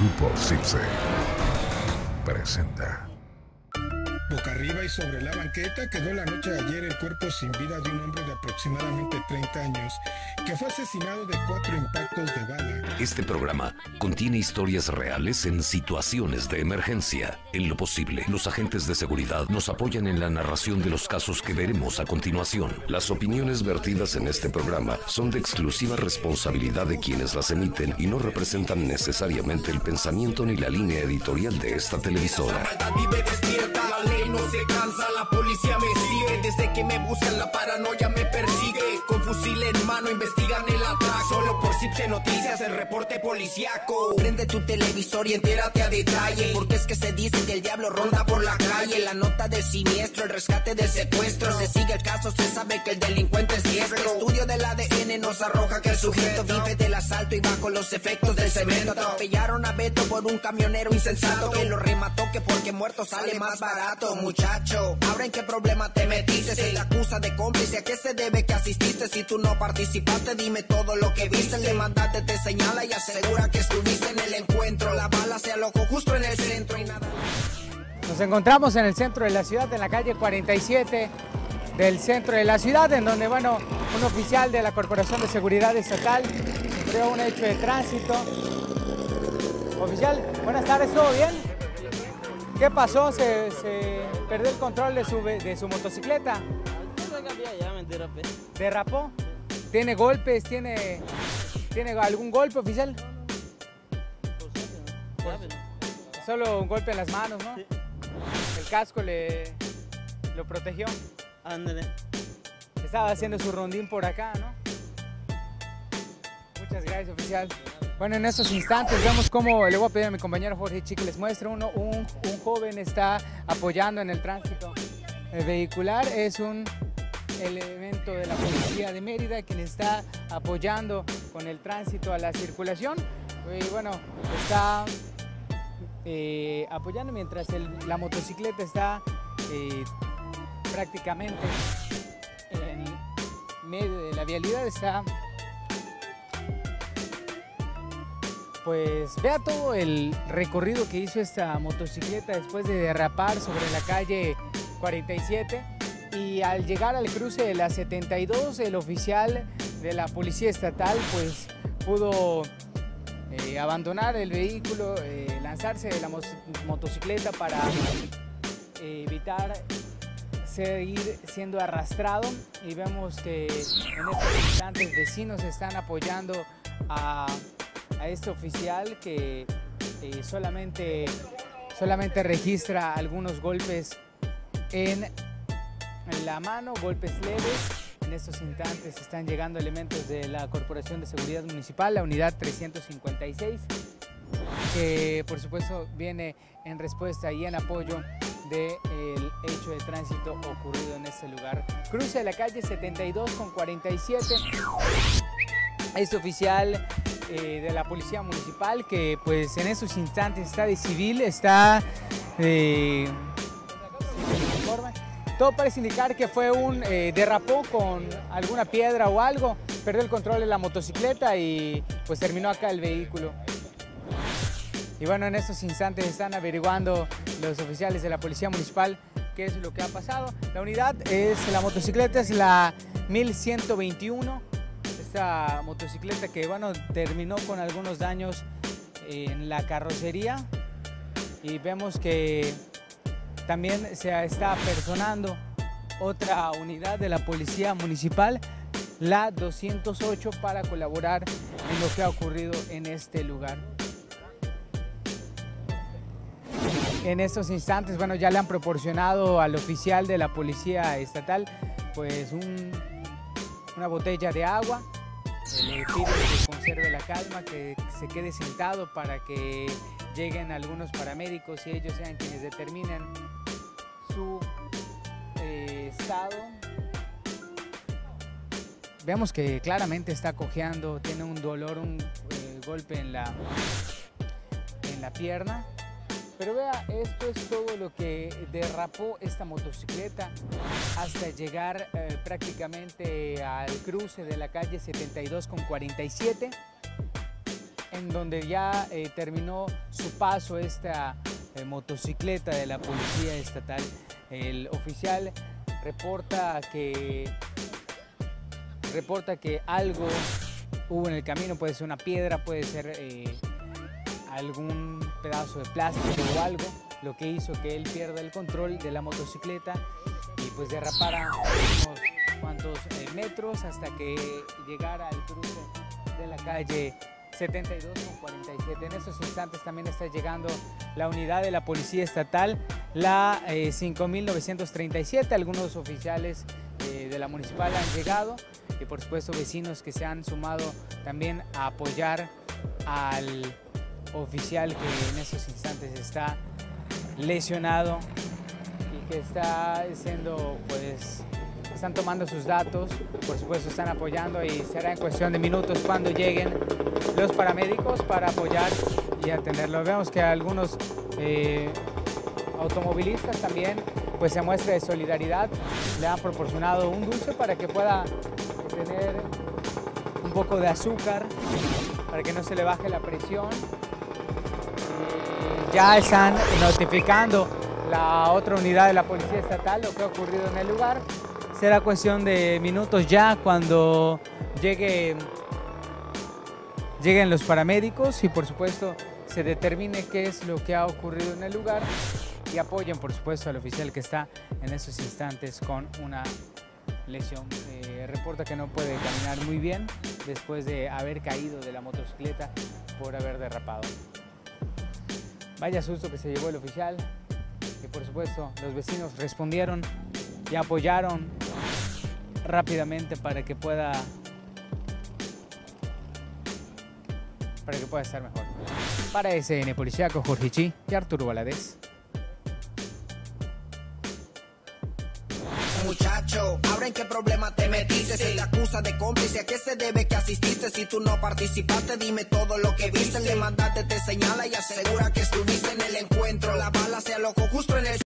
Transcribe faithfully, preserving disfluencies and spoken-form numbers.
Grupo Sipse presenta. Boca arriba y sobre la banqueta quedó la noche de ayer el cuerpo sin vida de un hombre de aproximadamente treinta años que fue asesinado de cuatro impactos de bala. Este programa contiene historias reales en situaciones de emergencia. En lo posible, los agentes de seguridad nos apoyan en la narración de los casos que veremos a continuación. Las opiniones vertidas en este programa son de exclusiva responsabilidad de quienes las emiten y no representan necesariamente el pensamiento ni la línea editorial de esta televisora. No se cansa, la policía me sigue. Desde que me buscan la paranoia me persigue. Con fusil en mano investigan el atraco. Solo por Sipse Noticias el reporte policiaco. Prende tu televisor y entérate a detalle, porque es que se dice que el diablo ronda por la calle. La nota del siniestro, el rescate del secuestro. Se sigue el caso, se sabe que el delincuente es diestro. El estudio del A D N nos arroja que el sujeto vive del asalto y bajo los efectos del cemento. Atropellaron a Beto por un camionero insensato que lo remató, que porque muerto sale más barato. Muchacho, ahora en qué problema te metiste. Se le acusa de cómplice, ¿a qué se debe que asististe? Si tú no participaste, dime todo lo que viste. El demandante te señala y asegura que estuviste en el encuentro. La bala se alojó justo en el centro y nada. Nos encontramos en el centro de la ciudad, en la calle cuarenta y siete del centro de la ciudad, en donde, bueno, un oficial de la Corporación de Seguridad Estatal sufrió un hecho de tránsito. Oficial, buenas tardes, ¿todo bien? ¿Qué pasó? ¿Se, se perdió el control de su, de su motocicleta? Ya me derrapé. ¿Derrapó? ¿Tiene golpes? ¿Tiene, ¿tiene algún golpe, oficial? Por suerte, no. Solo un golpe en las manos, ¿no? Sí. El casco le lo protegió. Ándale. Estaba haciendo su rondín por acá, ¿no? Muchas gracias, oficial. Bueno, en estos instantes vemos cómo, le voy a pedir a mi compañero Jorge Chi que les muestre, uno, un, un joven está apoyando en el tránsito vehicular. Es un elemento de la policía de Mérida quien está apoyando con el tránsito a la circulación. Y bueno, está eh, apoyando mientras el, la motocicleta está eh, prácticamente en medio de la vialidad. Está, pues vea todo el recorrido que hizo esta motocicleta después de derrapar sobre la calle cuarenta y siete, y al llegar al cruce de la setenta y dos, el oficial de la Policía Estatal pues pudo eh, abandonar el vehículo, eh, lanzarse de la mo motocicleta para eh, evitar seguir siendo arrastrado, y vemos que en estos instantes vecinos están apoyando a a este oficial que eh, solamente, solamente registra algunos golpes en, en la mano, golpes leves. En estos instantes están llegando elementos de la Corporación de Seguridad Municipal, la unidad trescientos cincuenta y seis, que por supuesto viene en respuesta y en apoyo del hecho de tránsito ocurrido en este lugar. Cruce de la calle setenta y dos con cuarenta y siete. Este oficial eh, de la Policía Municipal, que pues en estos instantes está de civil, está eh, todo parece indicar que fue un eh, derrapó con alguna piedra o algo, perdió el control de la motocicleta y pues terminó acá el vehículo. Y bueno, en estos instantes están averiguando los oficiales de la Policía Municipal qué es lo que ha pasado. La unidad es, la motocicleta es la mil ciento veintiuno. Esta motocicleta que, bueno, terminó con algunos daños en la carrocería, y vemos que también se está personando otra unidad de la Policía Municipal, la doscientos ocho, para colaborar en lo que ha ocurrido en este lugar. En estos instantes, bueno, ya le han proporcionado al oficial de la Policía Estatal pues un, una botella de agua. Le pide que conserve la calma, que se quede sentado para que lleguen algunos paramédicos y ellos sean quienes determinen su eh, estado. Vemos que claramente está cojeando, tiene un dolor, un eh, golpe en la, en la pierna. Pero vea, esto es todo lo que derrapó esta motocicleta hasta llegar eh, prácticamente al cruce de la calle setenta y dos con cuarenta y siete. en donde ya eh, terminó su paso esta eh, motocicleta de la Policía Estatal. El oficial reporta que, reporta que algo hubo en el camino, puede ser una piedra, puede ser eh, algún pedazo de plástico o algo, lo que hizo que él pierda el control de la motocicleta y pues derrapara unos cuantos eh, metros hasta que llegara al cruce de la calle setenta y dos con cuarenta y siete. En estos instantes también está llegando la unidad de la Policía Estatal, la eh, cinco mil novecientos treinta y siete. Algunos oficiales eh, de la municipal han llegado y por supuesto vecinos que se han sumado también a apoyar al oficial que en estos instantes está lesionado y que está siendo, pues, están tomando sus datos, por supuesto están apoyando y será en cuestión de minutos cuando lleguen los paramédicos para apoyar y atenderlo. Vemos que algunos eh, automovilistas también pues se muestra de solidaridad, le han proporcionado un dulce para que pueda tener un poco de azúcar, para que no se le baje la presión. Ya están notificando la otra unidad de la Policía Estatal lo que ha ocurrido en el lugar. Será cuestión de minutos ya cuando llegue, lleguen los paramédicos y por supuesto se determine qué es lo que ha ocurrido en el lugar y apoyen por supuesto al oficial que está en estos instantes con una lesión. Eh, reporta que no puede caminar muy bien después de haber caído de la motocicleta por haber derrapado. Vaya susto que se llevó el oficial y por supuesto los vecinos respondieron y apoyaron rápidamente para que pueda para que pueda estar mejor. Para S N Policiaco, Jorge Chi y Arturo Valadez. Muchacho, ahora en qué problema te metiste, se te acusa de cómplice, ¿a qué se debe que asististe? Si tú no participaste, dime todo lo que viste, el demandante te señala y asegura que estuviste en el encuentro, la bala se alojó justo en el